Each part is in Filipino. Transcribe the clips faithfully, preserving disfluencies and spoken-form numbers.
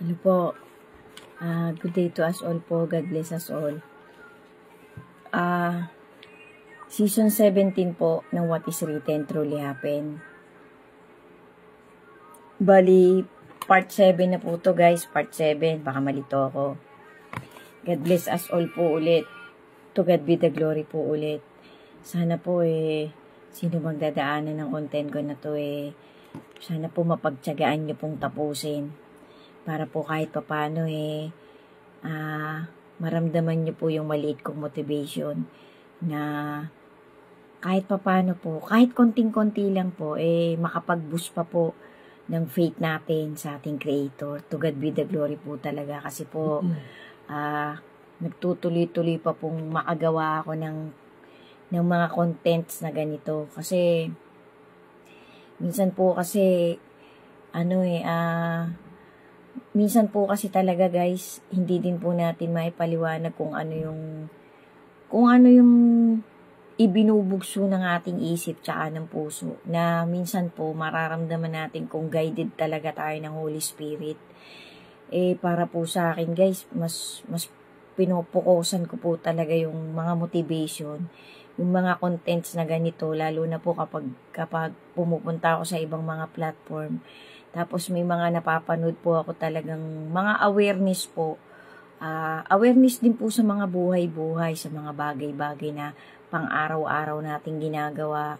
Hello po. Uh, good day to us all po. God bless us all. Uh, season seventeen po ng What is Written Truly Happen. Bali, part seven na po to guys. Part seven. Baka malito ako. God bless us all po ulit. To God be the glory po ulit. Sana po eh, sino magdadaanan ng content ko na to eh, sana po mapagtyagaan nyo pong tapusin. Para po kahit papano eh, ah, maramdaman nyo po yung maliit kong motivation na kahit papano po, kahit konting-konti lang po, eh, makapag-boost pa po ng faith natin sa ating Creator. To God be the glory po talaga kasi po, ah, nagtutuloy-tuloy pa pong makagawa ako ng, ng mga contents na ganito. Kasi, minsan po kasi, ano eh, ah, minsan po kasi talaga guys, hindi din po natin maipaliwanag kung ano yung kung ano yung ibinubugso ng ating isip tsaka ng puso, na minsan po mararamdaman natin kung guided talaga tayo ng Holy Spirit. Eh para po sa akin guys, mas mas pinupukusan ko po talaga yung mga motivation, yung mga contents na ganito, lalo na po kapag kapag pumupunta ako sa ibang mga platform. Tapos may mga napapanood po ako talagang mga awareness po. Uh, awareness din po sa mga buhay-buhay, sa mga bagay-bagay na pang-araw-araw nating ginagawa.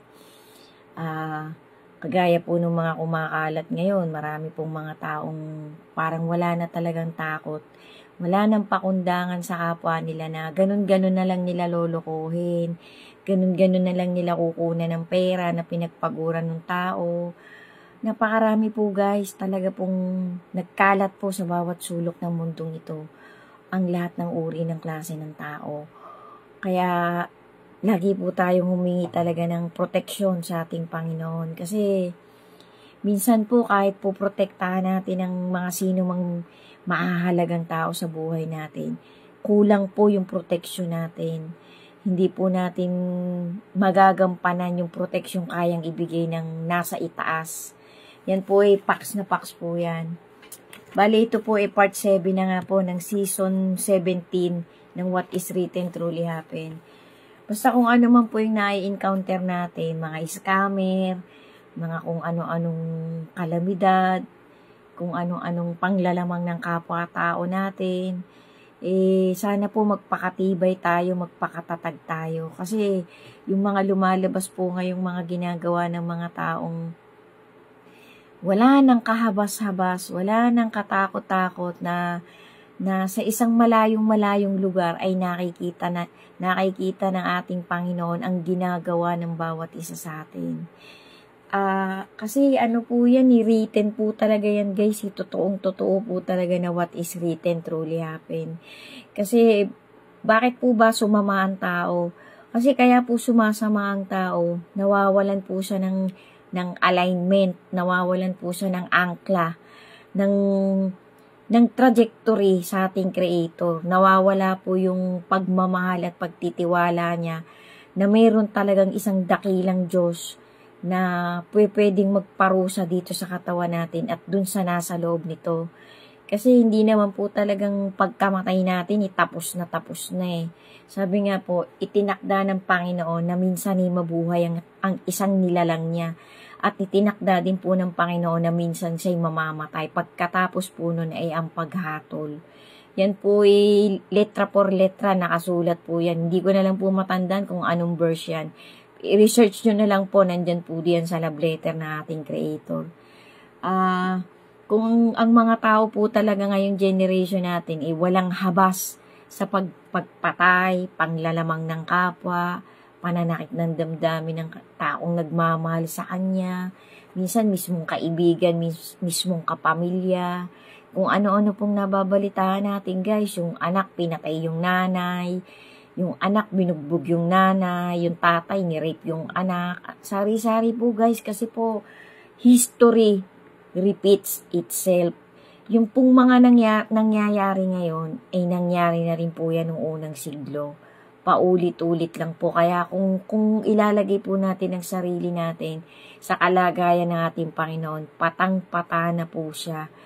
Uh, kagaya po ng mga kumakalat ngayon, marami pong mga taong parang wala na talagang takot. Wala nang pakundangan sa kapwa nila na ganun-ganun na lang nila lolokohin. Ganun-ganun na lang nila kukunan ng pera na pinagpaguran ng tao. Napakarami po guys, talaga pong nagkalat po sa bawat sulok ng mundong ito ang lahat ng uri ng klase ng tao. Kaya lagi po tayong humingi talaga ng proteksyon sa ating Panginoon. Kasi minsan po kahit po protektahan natin ang mga sino mang mahahalagang tao sa buhay natin, kulang po yung proteksyon natin. Hindi po natin magagampanan yung proteksyon kayang ibigay ng nasa itaas. Yan po ay paks na paks po yan. Bali, ito po ay part seven na nga po ng season seventeen ng What is Written Truly Happen. Basta kung ano man po yung nai-encounter natin, mga scammer, mga kung ano-anong kalamidad, kung ano-anong panglalamang ng kapwa-tao natin, eh, sana po magpakatibay tayo, magpakatatag tayo. Kasi yung mga lumalabas po ngayong mga ginagawa ng mga taong wala nang kahabas-habas, wala nang katakot-takot na na sa isang malayong-malayong lugar ay nakikita na nakikita ng ating Panginoon ang ginagawa ng bawat isa sa atin. Ah, uh, kasi ano po yan, written po talaga yan guys, totoong-totoo po talaga na what is written truly happen. Kasi bakit po ba sumama ang tao? Kasi kaya po sumasama ang tao, nawawalan po siya ng ng alignment, nawawalan po siya ng angkla, ng, ng trajectory sa ating Creator. Nawawala po yung pagmamahal at pagtitiwala niya na mayroon talagang isang dakilang Diyos na pwedeng magparusa dito sa katawan natin at dun sa nasa loob nito. Kasi hindi naman po talagang pagkamatay natin, itapos na tapos na eh. Sabi nga po, itinakda ng Panginoon na minsan ay mabuhay ang, ang isang nilalang niya. At itinakda din po ng Panginoon na minsan siya'y mamamatay. Pagkatapos po nun ay ang paghatol. Yan po ay letra por letra, nakasulat po yan. Hindi ko na lang po matandaan kung anong verse yan. I-research nyo na lang po, nandyan po diyan sa love letter na ating Creator. Ah... Uh, Kung ang mga tao po talaga ngayong generation natin ay eh, walang habas sa pagpagpatay, panglalamang ng kapwa, pananakit ng damdamin ng taong nagmamahal sa kanya, minsan mismong kaibigan, mis, mismong kapamilya, kung ano-ano pong nababalitaan natin guys, yung anak pinatay yung nanay, yung anak binugbog yung nanay, yung tatay ni-rape yung anak, sari-sari po guys kasi po history repeats itself. Yung pong mga nangya, nangyayari ngayon ay nangyari na rin po yan noong unang siglo. Paulit-ulit lang po. Kaya kung, kung ilalagay po natin ang sarili natin sa kalagayan ng ating Panginoon, patang-pata na po siya.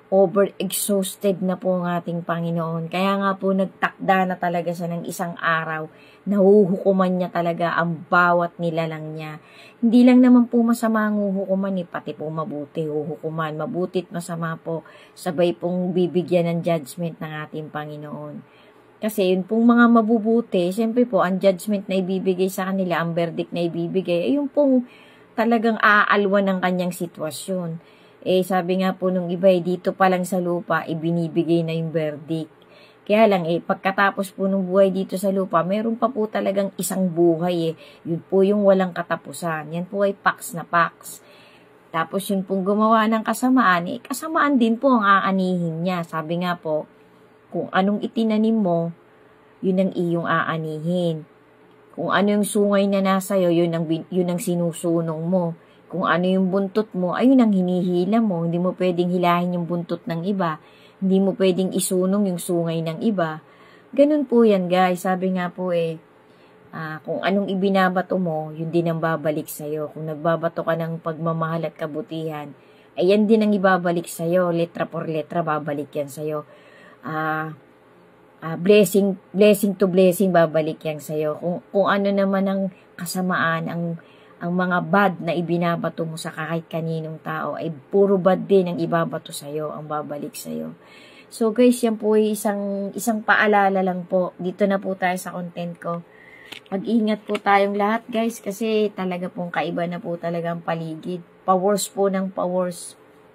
over-exhausted na po ang ating Panginoon. Kaya nga po nagtakda na talaga siya ng isang araw. Nahuhukuman niya talaga ang bawat nilalang niya. Hindi lang naman po masama ang huhukuman, eh, pati po mabuti huhukuman. Mabutit masama po, sabay pong bibigyan ng judgment ng ating Panginoon. Kasi yun pong mga mabubuti, siyempre po ang judgment na ibibigay sa kanila, ang verdict na ibibigay, ay yung pong talagang aalwan ng kanyang sitwasyon. Eh, sabi nga po nung iba, eh, dito pa lang sa lupa, ibinibigay na yung verdict. Kaya lang, eh, pagkatapos po ng buhay dito sa lupa, meron pa po talagang isang buhay, eh. Yun po yung walang katapusan. Yan po ay pax na pax. Tapos yun pong gumawa ng kasamaan, eh, kasamaan din po ang aanihin niya. Sabi nga po, kung anong itinanim mo, yun ang iyong aanihin. Kung ano yung sungay na nasa iyo, yun ang, yun ang sinusunong mo. Kung ano yung buntot mo, ayun ang hinihila mo. Hindi mo pwedeng hilahin yung buntot ng iba. Hindi mo pwedeng isunong yung sungay ng iba. Ganun po yan, guys. Sabi nga po eh, uh, kung anong ibinabato mo, yun din ang babalik sa'yo. Kung nagbabato ka ng pagmamahal at kabutihan, ayan din ang ibabalik sa'yo. Letra por letra, babalik yan sa'yo. Ah... Uh, Uh, blessing blessing to blessing babalik yan sa'yo. Kung, kung ano naman ang kasamaan, ang, ang mga bad na ibinabato mo sa kahit kaninong tao, ay puro bad din ang ibabato sa'yo, ang babalik sa'yo. So guys, yan po ay isang, isang paalala lang po. Dito na po tayo sa content ko. Mag-ingat po tayong lahat guys, kasi talaga pong kaiba na po talaga ang paligid. Powers po ng powers.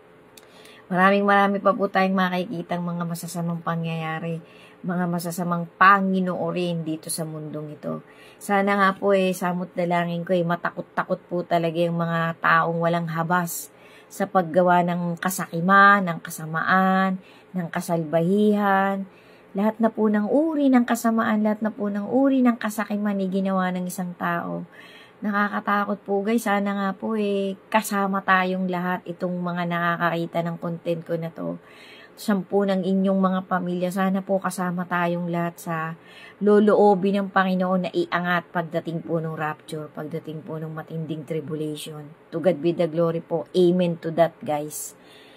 Maraming marami pa po tayong makikitang mga masasamang pangyayari, mga masasamang Panginoorin dito sa mundong ito. Sana nga po eh, samot dalangin ko eh, matakot-takot po talaga yung mga taong walang habas sa paggawa ng kasakiman, ng kasamaan, ng kasalbahihan. Lahat na po ng uri ng kasamaan, lahat na po ng uri ng kasakiman ay ginawa ng isang tao. Nakakatakot po guys, sana nga po eh, kasama tayong lahat itong mga nakakakita ng content ko na to. Sampu ng inyong mga pamilya, sana po kasama tayong lahat sa loloobin ng Panginoon na iangat pagdating po ng rapture, pagdating po ng matinding tribulation. To God be the glory po. Amen to that guys.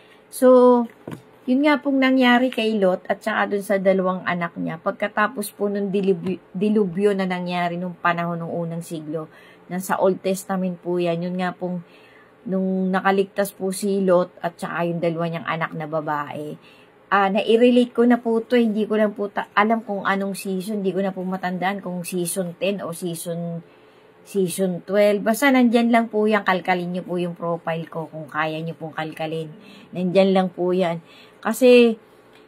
So, yun nga pong nangyari kay Lot at saka dun sa dalawang anak niya. Pagkatapos po nung dilubyo, dilubyo na nangyari nung panahon ng unang siglo, nasa Old Testament po yan, yun nga pong nung nakaligtas po si Lot at saka yung dalawa niyang anak na babae. Ah, nai-relate ko na po to, hindi ko lang po alam kung anong season, hindi ko na po matandaan kung season ten o season season twelve. Basta nandyan lang po yan, kalkalin niyo po yung profile ko kung kaya niyo pong kalkalin. Nandyan lang po yan. Kasi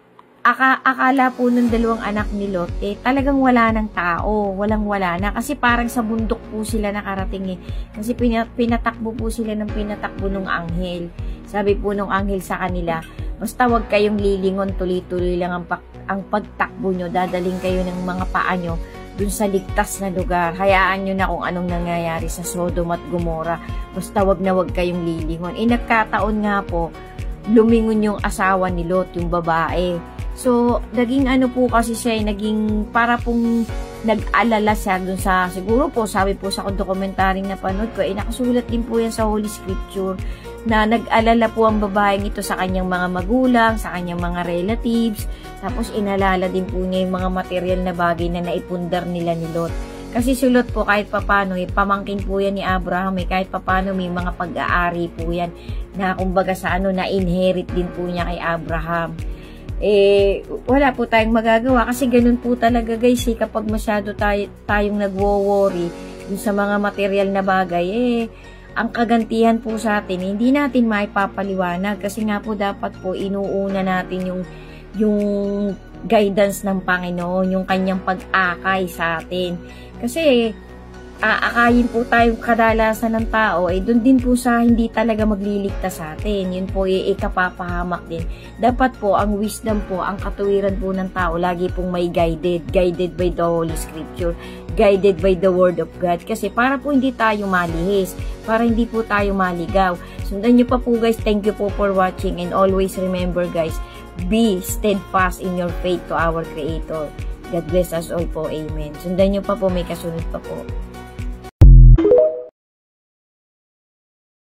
aka, akala po ng dalawang anak ni Lot, eh, talagang wala ng tao, walang-wala na. Kasi parang sa bundok po sila nakarating eh. Kasi pinatakbo po sila ng pinatakbo ng anghel. Sabi po ng anghel sa kanila, basta wag kayong lilingon, tuloy-tuloy lang ang, pag, ang pagtakbo nyo, dadaling kayo ng mga paa nyo dun sa ligtas na lugar. Hayaan nyo na kung anong nangyayari sa Sodom at Gomorrah. Basta wag na wag kayong lilingon. Eh, nagkataon nga po, lumingon yung asawa ni Lot, yung babae. So, naging ano po kasi siya, naging para pong nag-alala siya dun sa, siguro po, sabi po sa dokumentaryong napanood ko, eh, nakasulat din po yan sa Holy Scripture, na nag-alala po ang babaeng ito sa kanyang mga magulang, sa kanyang mga relatives, tapos inalala din po niya yung mga material na bagay na naipundar nila ni Lot. Kasi si Lot po, kahit papano, eh, pamangkin po yan ni Abraham, eh, kahit papano may mga pag-aari po yan, na kumbaga sa ano, na-inherit din po niya kay Abraham. Eh, wala po tayong magagawa kasi ganun po talaga guys eh, kapag masyado tayo, tayong nagwo-worry dun sa mga material na bagay, eh, ang kagantihan po sa atin, eh, hindi natin maipapaliwanag kasi nga po dapat po inuuna natin yung, yung guidance ng Panginoon, yung kanyang pag-akay sa atin. Kasi, aakayin po tayo kadalasan ng tao, eh, doon din po sa hindi talaga magliligtas sa atin. Yun po, eh, ikapapahamak din. Dapat po, ang wisdom po, ang katuwiran po ng tao, lagi pong may guided, guided by the Holy Scripture, guided by the Word of God. Kasi para po hindi tayo malihis, para hindi po tayo maligaw. Sundan nyo pa po guys, thank you po for watching, and always remember guys, be steadfast in your faith to our Creator. God bless us all po. Amen. Sundan nyo pa po, may kasunod pa po.